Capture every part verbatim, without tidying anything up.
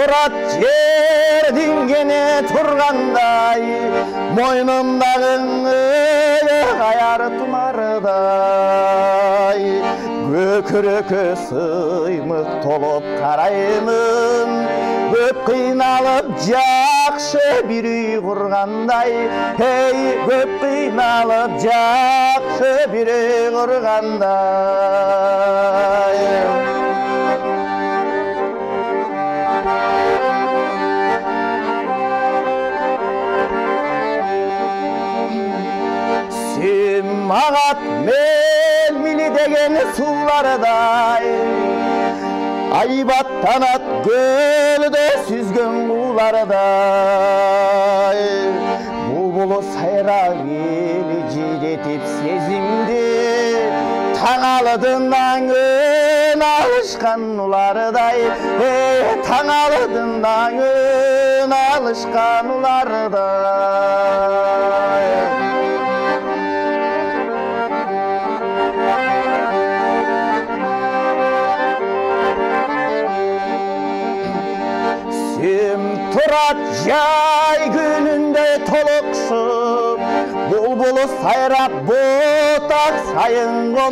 турат жер диңгене тургандай, мойнумдагы аяр тумардай. Көкірөкө сыймык толуп караймын, көп кыйналып жакшы бир үй кургандай. Эй, көп кыйналып жакшы бир үй кургандай. Сен магат мен мили деген суулардай, айбаттанат көлдө сүзгөн куулардай. Булбулу сайрап эли жидетип сезимди, таңалыдынан өн алышкан улардай. Эй, таңалыдынан өн алышкан улардай. Сен турат жай күнүндө толуксуп, булбулу сайрап ботак сайын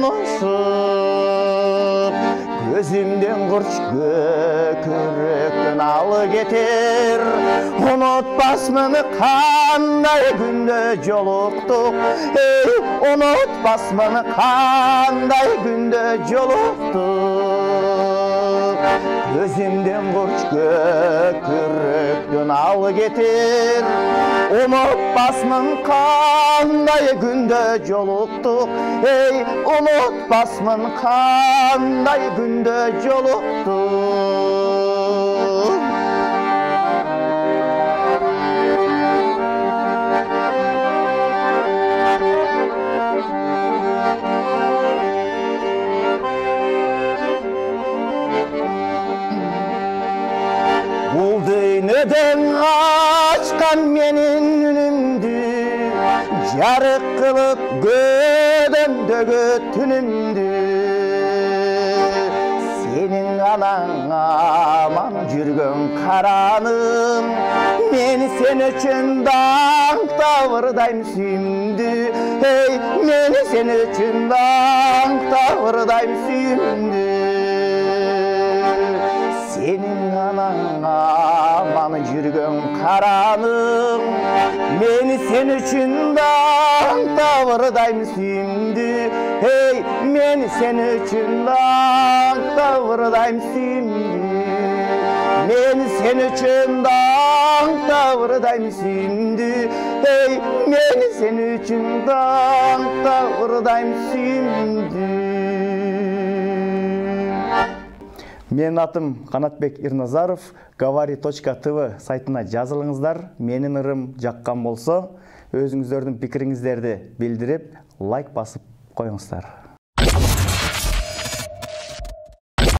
конушуп. Көзүмдөн курч көкүрөктөн алы кетер, унутпасмын кандай күндө жолуктук. Эй, унутпасмын кандай күндө жолуктук. Көзүмдөн курч көкүрөктөн алы кетер, унутпасмын кандай күндө жолуктук. Эй, унутпасмын кандай күндө жолуктук. Бул дүйнөдөн ачкан менин үнүмдү, жарык кылып көдөмдөгү түнүмдү. Сенин анаң аман жүргөн караным, мен сен үчүн даңктабырдайм сүйүмдү. Эй, мен сен үчүн даңктабырдайм сүйүмдү. Сенин анаң аман жүргөн караным, мен сен үчүн даңктабырдайм сүйүмдү. Эй, мен сен үчүн даңктабырдайм сүйүмдү. Мен сен үчүн даңктабырдайм сүйүмдү. Эй, мен сен үчүн даңктабырдайм сүйүмдү. Менин атым Канатбек Ирназаров. Говори точка тв сайтына жазылыңыздар. Менин ырым жаккан болсо, өзүңүздөрдүн пикириңиздерди билдирип, лайк басып коюңуздар.